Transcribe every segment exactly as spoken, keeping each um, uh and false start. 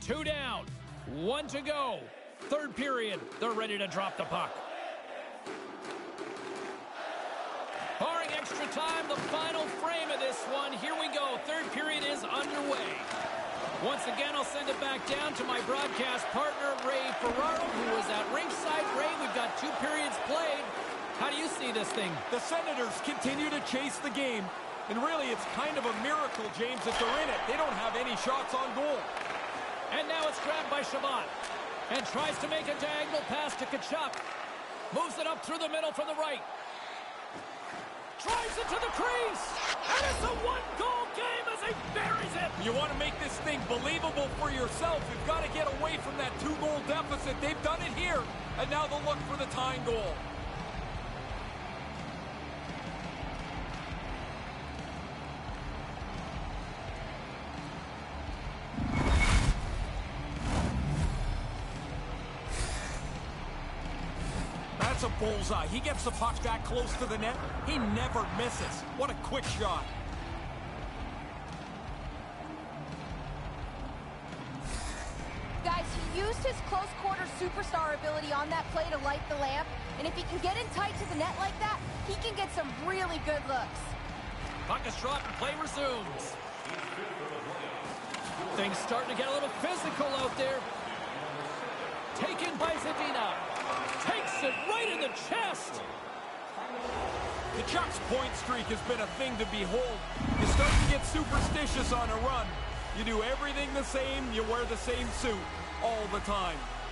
Two down. One to go. Third period. They're ready to drop the puck. Barring extra time, the final frame of this one. Here we go. Third period is underway. Once again, I'll send it back down to my broadcast partner, Ray Ferraro, who is at ringside. Ray, we've got two periods played. How do you see this thing? The Senators continue to chase the game. And really, it's kind of a miracle, James, that they're in it. They don't have any shots on goal. And now it's grabbed by Shabbat. And tries to make a diagonal pass to Kachuk. Moves it up through the middle from the right. Drives it to the crease. And it's a one-goal game as he buries it. You want to make this thing believable for yourself. You've got to get away from that two-goal deficit. They've done it here. And now they'll look for the tying goal. That's a bullseye. He gets the puck that close to the net. He never misses. What a quick shot. Guys, he used his close quarter superstar ability on that play to light the lamp. And if he can get in tight to the net like that, he can get some really good looks. Puck is dropped and play resumes. Things starting to get a little physical out there. Taken by Zadina. Takes it right in the chest. Kachuk's point streak has been a thing to behold. You start to get superstitious on a run. You do everything the same, you wear the same suit all the time.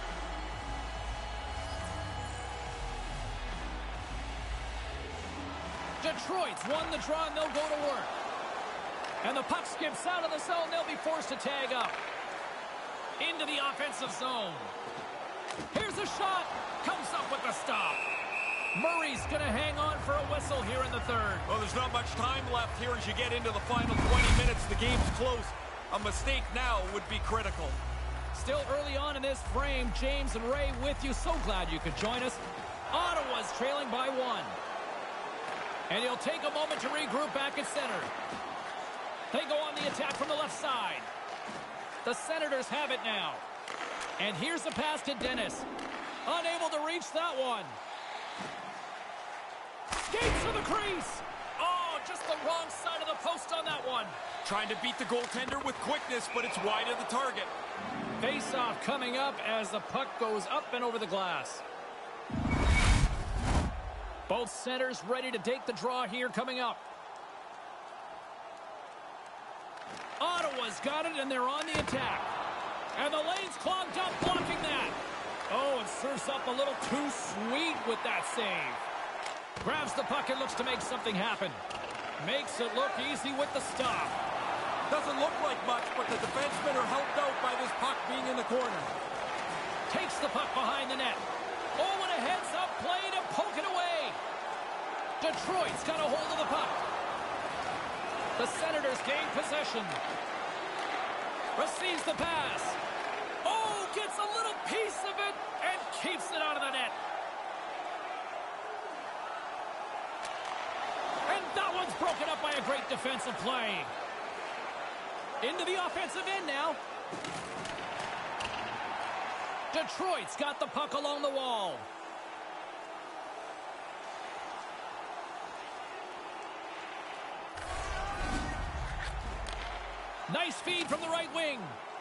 Detroit's won the draw and they'll go to work. And the puck skips out of the zone. They'll be forced to tag up. Into the offensive zone. Here's a shot. Comes up with the stop. Murray's going to hang on for a whistle here in the third. Well, there's not much time left here as you get into the final twenty minutes. The game's close. A mistake now would be critical. Still early on in this frame, James and Ray with you. So glad you could join us. Ottawa's trailing by one. And he'll take a moment to regroup back at center. They go on the attack from the left side. The Senators have it now. And here's the pass to Dennis. Unable to reach that one. Skates to the crease. Oh, just the wrong side of the post on that one. Trying to beat the goaltender with quickness, but it's wide of the target. Face-off coming up as the puck goes up and over the glass. Both centers ready to take the draw here coming up. Ottawa's got it, and they're on the attack. And the lane's clogged up, blocking that. Oh, and serves up a little too sweet with that save. Grabs the puck and looks to make something happen. Makes it look easy with the stop. Doesn't look like much, but the defensemen are helped out by this puck being in the corner. Takes the puck behind the net. Oh, and a heads-up play to poke it away. Detroit's got a hold of the puck. The Senators gain possession. Receives the pass. Oh, gets a little piece of it and keeps it out of the net. And that one's broken up by a great defensive play. Into the offensive end now. Detroit's got the puck along the wall. Nice feed from the right wing.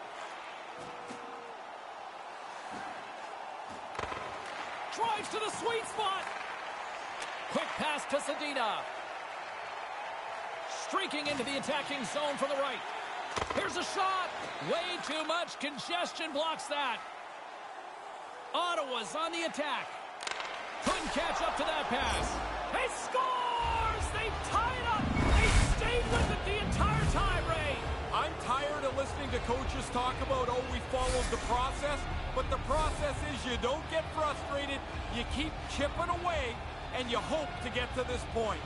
Drives to the sweet spot. Quick pass to Zadina. Streaking into the attacking zone from the right. Here's a shot. Way too much congestion blocks that. Ottawa's on the attack. Couldn't catch up to that pass. He scores! They tied up. They stayed with it the entire time, Ray. I'm tired of listening to coaches talk about, oh, we followed the process. But the process is you don't get frustrated. You keep chipping away, and you hope to get to this point.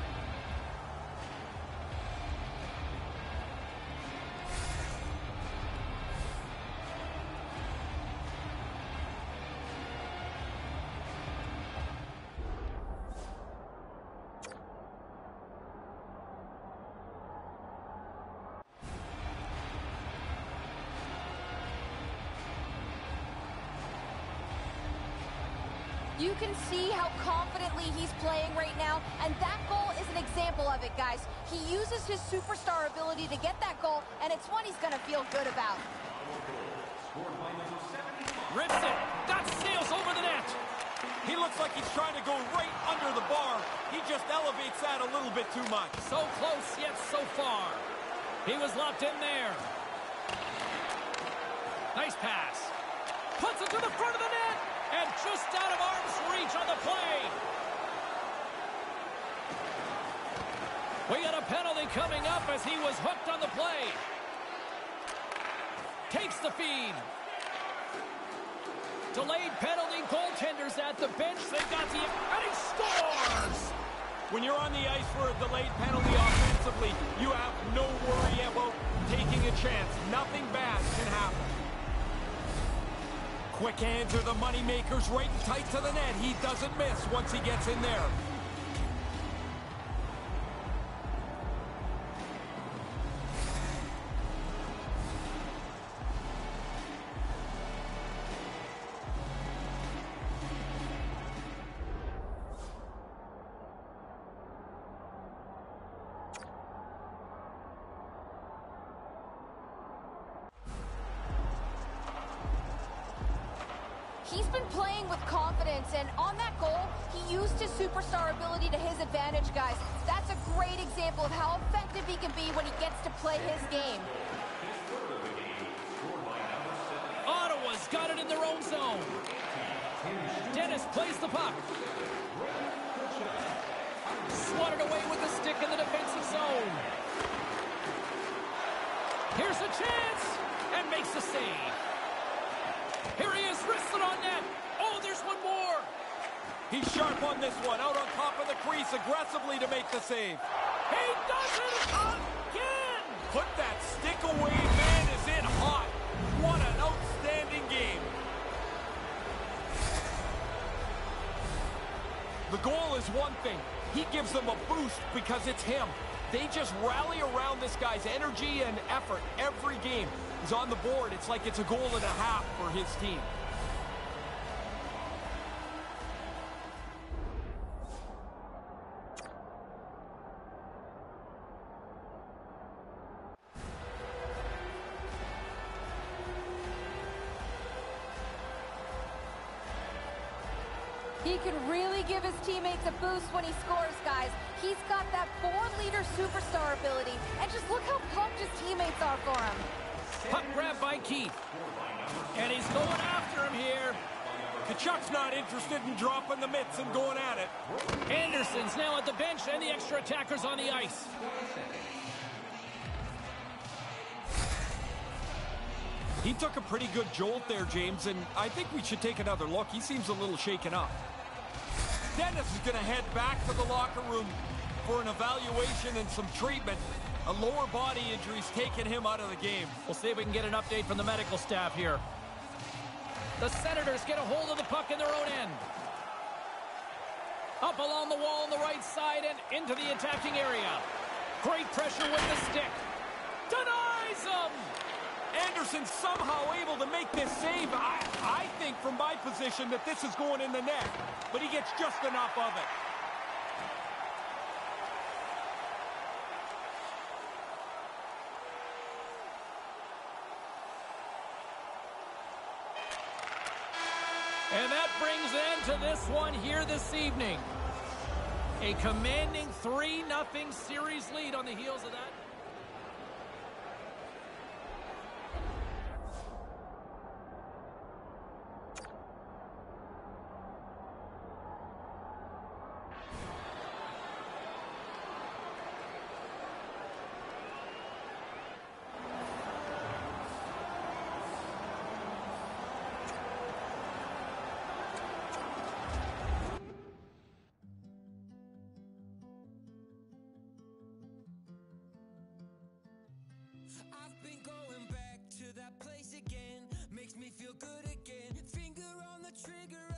You can see how confidently he's playing right now, and that goal is an example of it, guys. He uses his superstar ability to get that goal, and it's one he's going to feel good about. Rips it. That sails over the net. He looks like he's trying to go right under the bar. He just elevates that a little bit too much. So close, yet so far. He was locked in there. Nice pass. Puts it to the front of the net. And just out of arm's reach on the play. We got a penalty coming up as he was hooked on the play. Takes the feed. Delayed penalty, goaltenders at the bench. They got the... and he scores! When you're on the ice for a delayed penalty offensively, you have no worry about taking a chance. Nothing bad can happen. Quick hands are the money makers, right tight to the net. He doesn't miss once he gets in there. He's been playing with confidence, and on that goal, he used his superstar ability to his advantage, guys. That's a great example of how effective he can be when he gets to play his game. Ottawa's got it in their own zone. Dennis plays the puck. Swatted away with the stick in the defensive zone. Here's a chance, and makes the save. Here he is, wristed on net. Oh, there's one more. He's sharp on this one, out on top of the crease aggressively to make the save. He does it again. Put that stick away, man is in hot. What an outstanding game. The goal is one thing. He gives them a boost because it's him. They just rally around this guy's energy and effort every game. He's on the board. It's like it's a goal and a half for his team. He can really give his teammates a boost when he scores, guys. He's got that four-liter superstar ability, and just look how pumped his teammates are for him. Puck grab by Keith. And he's going after him here. Kachuk's not interested in dropping the mitts and going at it. Anderson's now at the bench, and the extra attackers on the ice. He took a pretty good jolt there, James, and I think we should take another look. He seems a little shaken up. Dennis is going to head back to the locker room for an evaluation and some treatment. A lower body injury's taken him out of the game. We'll see if we can get an update from the medical staff here. The Senators get a hold of the puck in their own end. Up along the wall on the right side and into the attacking area. Great pressure with the stick. Denies him! Anderson somehow able to make this save. I, I think from my position that this is going in the net, but he gets just enough of it. And that brings an end to this one here this evening. A commanding three nothing series lead on the heels of that. I've been going back to that place again. Makes me feel good again. Finger on the trigger.